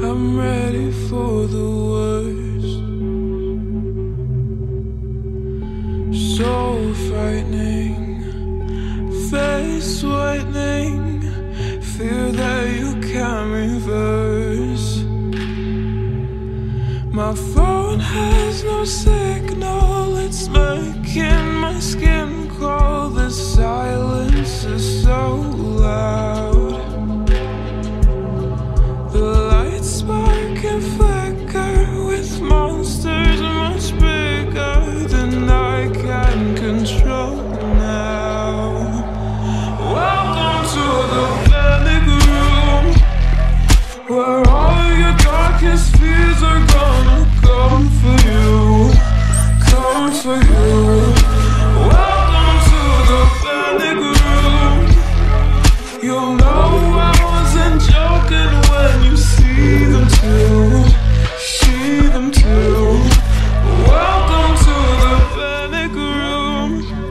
I'm ready for the worst. So frightening, face whitening, fear that you can't reverse. My phone has no signal, it's making my skin crawl. The silence is so loud. The lights spark and flicker with monsters much bigger than I can control now. Welcome to the panic room, where all your darkest fears are gonna come for you, come for you. Welcome to the panic room. You'll know I wasn't joking when you see them too, see them too. Welcome to the panic room.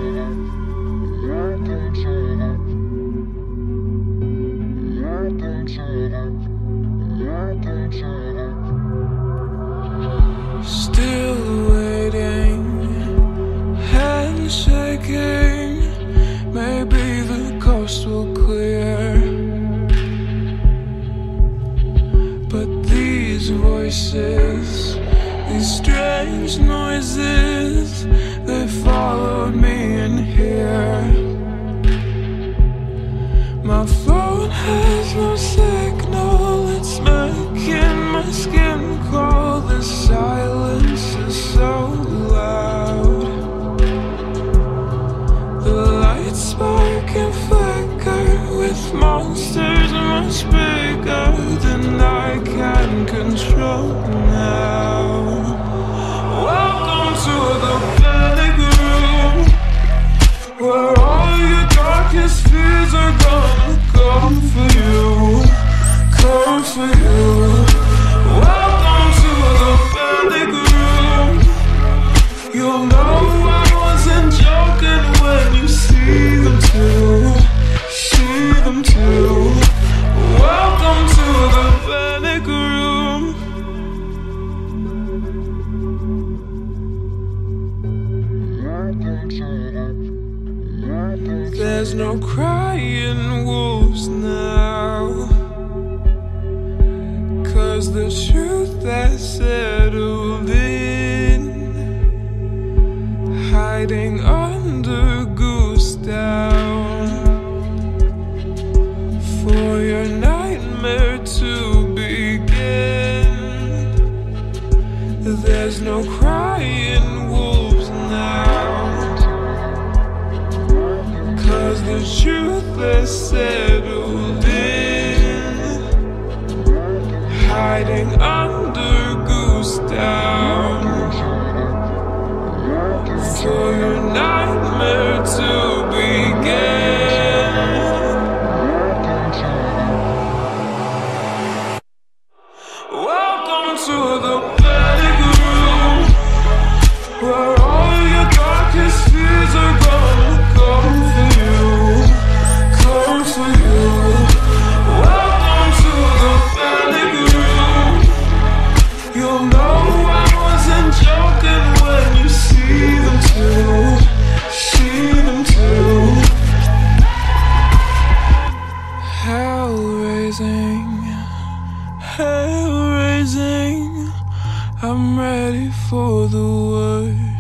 Still waiting, hands shaking. Maybe the coast will clear, but these voices, these strange noises, they followed me in here. My phone has no signal, it's making my skin crawl. The silence is so loud. The lights spark and flicker with monsters much bigger than I can control now. Welcome to the panic room, where all your darkest fears are gonna come for you, come for you. Welcome to the panic room. You'll know I wasn't joking when you see them too, see them too. Welcome to the panic room. There's no crying wolves now, 'cause the truth has settled in, hiding under goose down, for your nightmare to begin. There's no crying wolves now, 'cause the truth is settled in, hiding under goose down, for your nightmare to begin. Welcome to the panic room, where all your darkest fears are gonna come for you, come for you. Welcome to the panic room. You'll know I wasn't joking when you see them too, see them too. Hell raising, hell raising. I'm ready for the worst.